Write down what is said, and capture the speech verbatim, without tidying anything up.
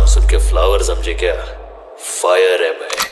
नाम सुन के फ्लावर समझे क्या? फायर है मैं।